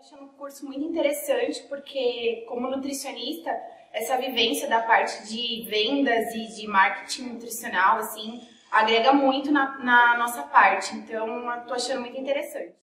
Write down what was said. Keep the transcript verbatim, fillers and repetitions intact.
achando um curso muito interessante porque, como nutricionista, essa vivência da parte de vendas e de marketing nutricional, assim, agrega muito na, na nossa parte. Então, eu tô achando muito interessante.